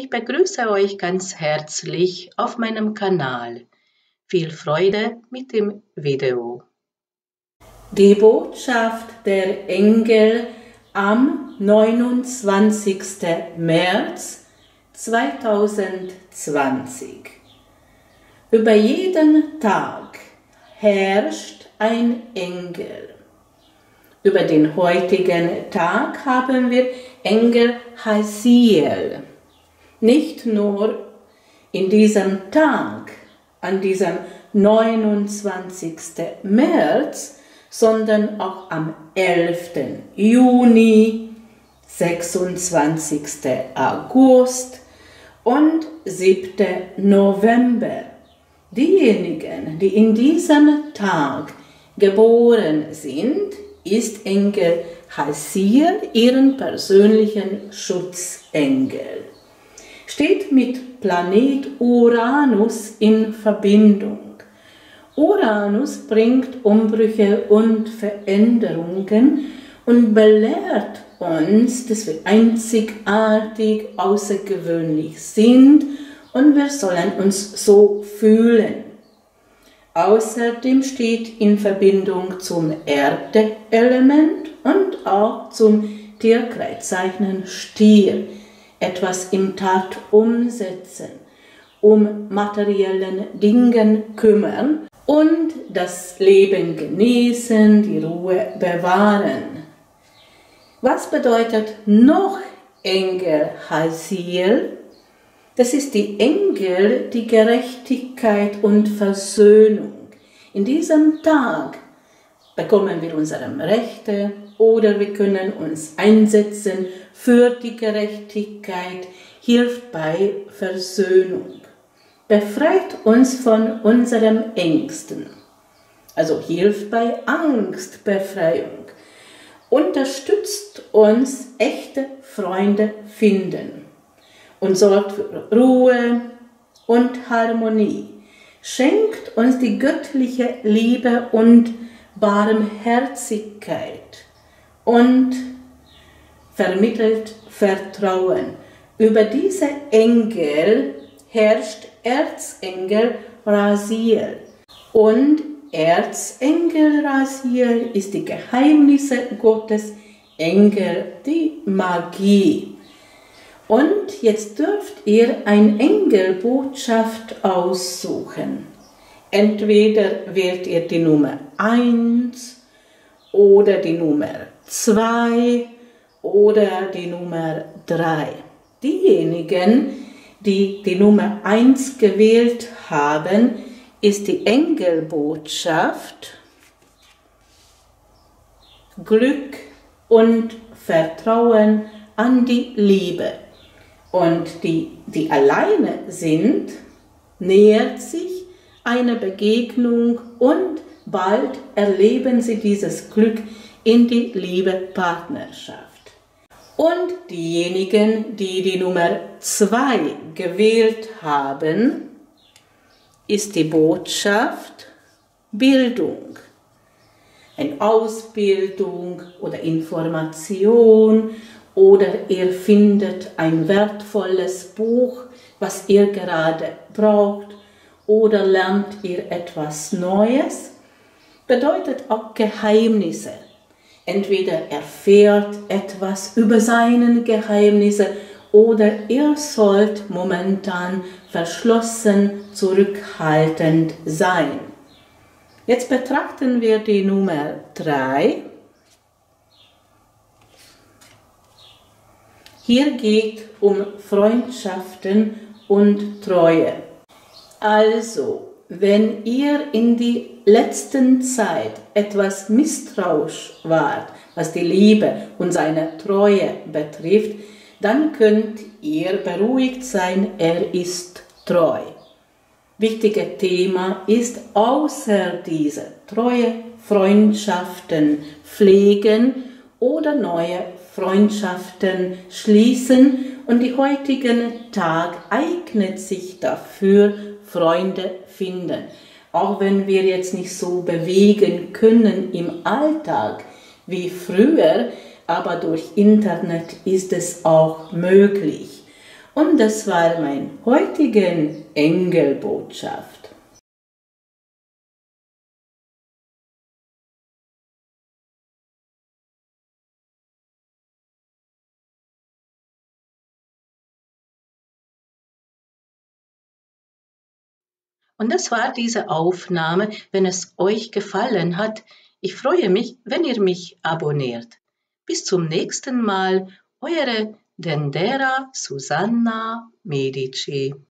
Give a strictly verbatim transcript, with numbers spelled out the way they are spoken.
Ich begrüße euch ganz herzlich auf meinem Kanal. Viel Freude mit dem Video. Die Botschaft der Engel am neunundzwanzigsten März zweitausendzwanzig. Über jeden Tag herrscht ein Engel. Über den heutigen Tag haben wir Engel Chaziel. Nicht nur in diesem Tag, an diesem neunundzwanzigsten März, sondern auch am elften Juni, sechsundzwanzigsten August und siebten November. Diejenigen, die in diesem Tag geboren sind, ist Engel Chaziel ihren persönlichen Schutzengel. Steht mit Planet Uranus in Verbindung. Uranus bringt Umbrüche und Veränderungen und belehrt uns, dass wir einzigartig, außergewöhnlich sind und wir sollen uns so fühlen. Außerdem steht in Verbindung zum Erdeelement und auch zum Tierkreiszeichen Stier, etwas in Tat umsetzen, um materiellen Dingen kümmern und das Leben genießen, die Ruhe bewahren. Was bedeutet noch Engel Chaziel? Das ist die Engel, die Gerechtigkeit und Versöhnung. In diesem Tag bekommen wir unsere Rechte oder wir können uns einsetzen für die Gerechtigkeit, hilft bei Versöhnung, befreit uns von unseren Ängsten, also hilft bei Angstbefreiung, unterstützt uns echte Freunde finden und sorgt für Ruhe und Harmonie, schenkt uns die göttliche Liebe und Barmherzigkeit und vermittelt Vertrauen. Über diese Engel herrscht Erzengel Chaziel. Und Erzengel Chaziel ist die Geheimnisse Gottes, Engel, die Magie. Und jetzt dürft ihr eine Engelbotschaft aussuchen. Entweder wählt ihr die Nummer eins oder die Nummer zwei oder die Nummer drei. Diejenigen, die die Nummer eins gewählt haben, ist die Engelbotschaft Glück und Vertrauen an die Liebe. Und die, die alleine sind, nähert sich eine Begegnung und bald erleben sie dieses Glück in die Liebe-Partnerschaft. Und diejenigen, die die Nummer zwei gewählt haben, ist die Botschaft Bildung. Eine Ausbildung oder Information oder ihr findet ein wertvolles Buch, was ihr gerade braucht oder lernt ihr etwas Neues, bedeutet auch Geheimnisse. Entweder erfährt etwas über seine Geheimnisse oder ihr sollt momentan verschlossen, zurückhaltend sein. Jetzt betrachten wir die Nummer drei. Hier geht um Freundschaften und Treue. Also, wenn ihr in die letzten Zeit etwas misstrauisch wart, was die Liebe und seine Treue betrifft, dann könnt ihr beruhigt sein, er ist treu. Wichtiges Thema ist, außer dieser Treue Freundschaften pflegen oder neue Freundschaften schließen, und die heutigen Tag eignet sich dafür, Freunde finden. Auch wenn wir jetzt nicht so bewegen können im Alltag wie früher, aber durch Internet ist es auch möglich. Und das war meine heutige Engelbotschaft. Und das war diese Aufnahme. Wenn es euch gefallen hat, ich freue mich, wenn ihr mich abonniert. Bis zum nächsten Mal, eure Dendera Susanna Medici.